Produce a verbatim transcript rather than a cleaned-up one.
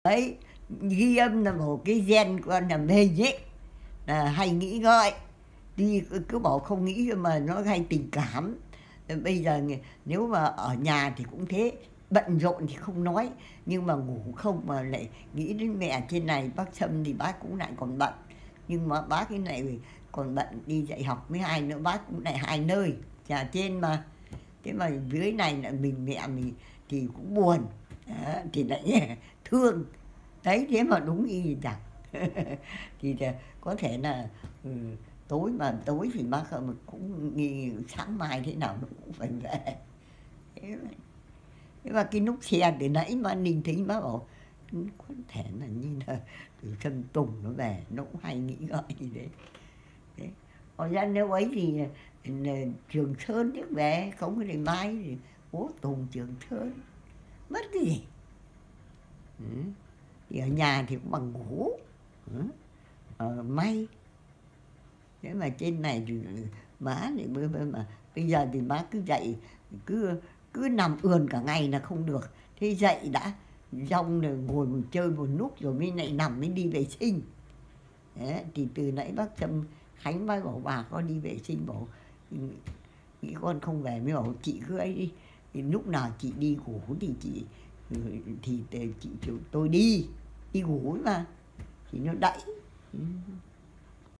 ấy, ghi âm là một cái gen con là mình ấy, là hay nghĩ ngợi, đi cứ bảo không nghĩ mà nó hay tình cảm. Bây giờ nếu mà ở nhà thì cũng thế, bận rộn thì không nói, nhưng mà ngủ không mà lại nghĩ đến mẹ trên này. Bác Sâm thì bác cũng lại còn bận, nhưng mà bác cái này còn bận đi dạy học với hai nữa, bác cũng lại hai nơi, nhà trên mà, thế mà dưới này là mình mẹ mình thì cũng buồn. Đó, thì lại thương đấy, thế mà đúng y chẳng. Thì có thể là ừ, tối mà tối thì bác cũng nghĩ sáng mai thế nào nó cũng phải về. Thế mà, thế mà cái nút xe từ nãy mà Ninh thấy bác bảo có thể là như là từ Sơn Tùng nó về, nó cũng hay nghĩ ngợi gì đấy. Thế hồi ra nếu ấy thì Trường Sơn trước về, không thì mai thì bố Tùng Trường Sơn mất cái gì. Ừ. Thì ở nhà thì cũng bằng ngủ. Ừ. Ờ, may. Thế mà trên này thì má thì mà bây giờ thì má cứ dậy, cứ cứ nằm ườn cả ngày là không được. Thế dậy đã xong rồi ngồi một chơi một lúc rồi mới lại nằm mới đi vệ sinh. Thế, thì từ nãy bác Sâm Khánh mới bảo bà con đi vệ sinh, bảo nghĩ con không về, mới bảo chị cứ ấy đi, thì lúc nào chị đi ngủ thì chị thì, thì chị tôi đi đi ngủ mà thì nó đẩy.